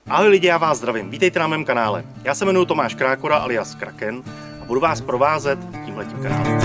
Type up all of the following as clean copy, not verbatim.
Ahoj lidi, já vás zdravím, vítejte na mém kanále. Já se jmenuji Tomáš Krákora alias Kraken a budu vás provázet tímhletím kanálem.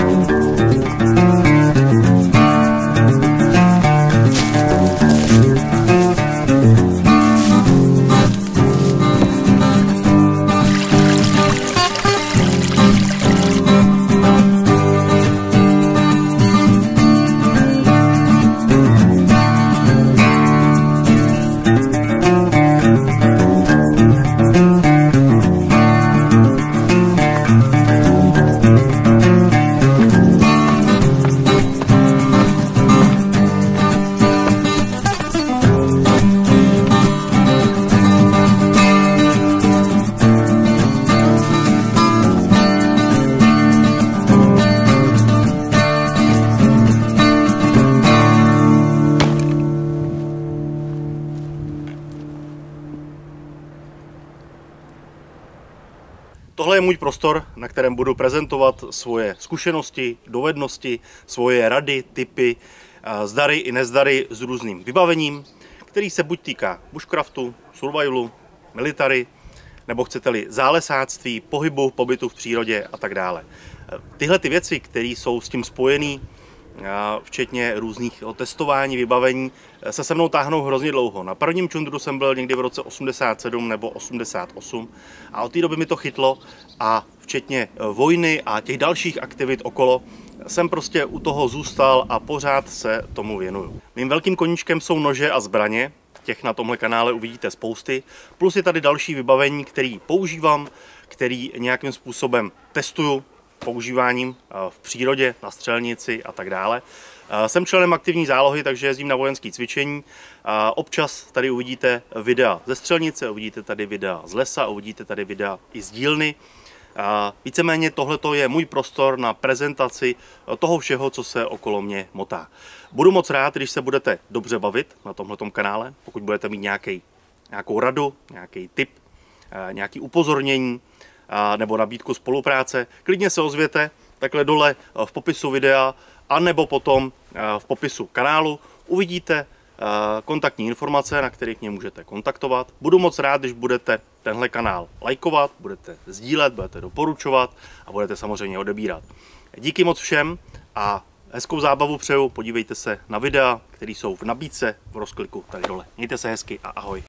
Tohle je můj prostor, na kterém budu prezentovat svoje zkušenosti, dovednosti, svoje rady, tipy, zdary i nezdary s různým vybavením, který se buď týká bushcraftu, survivalu, military, nebo chcete-li zálesáctví, pohybu, pobytu v přírodě a tak dále. Tyhle ty věci, které jsou s tím spojené, včetně různých testování, vybavení, se mnou táhnou hrozně dlouho. Na prvním čundru jsem byl někdy v roce 87 nebo 88 a od té doby mi to chytlo a včetně vojny a těch dalších aktivit okolo jsem prostě u toho zůstal a pořád se tomu věnuju. Mým velkým koníčkem jsou nože a zbraně, těch na tomhle kanále uvidíte spousty, plus je tady další vybavení, který používám, který nějakým způsobem testuju, používáním v přírodě, na střelnici a tak dále. Jsem členem aktivní zálohy, takže jezdím na vojenské cvičení. Občas tady uvidíte videa ze střelnice, uvidíte tady videa z lesa, uvidíte tady videa i z dílny. Víceméně tohleto je můj prostor na prezentaci toho všeho, co se okolo mě motá. Budu moc rád, když se budete dobře bavit na tomhletom kanále, pokud budete mít nějakou radu, nějaký tip, nějaké upozornění, nebo nabídku spolupráce, klidně se ozvěte takhle dole v popisu videa, anebo potom v popisu kanálu uvidíte kontaktní informace, na kterých mě můžete kontaktovat. Budu moc rád, když budete tenhle kanál lajkovat, budete sdílet, budete doporučovat a budete samozřejmě odebírat. Díky moc všem a hezkou zábavu přeju, podívejte se na videa, které jsou v nabídce v rozkliku tady dole. Mějte se hezky a ahoj.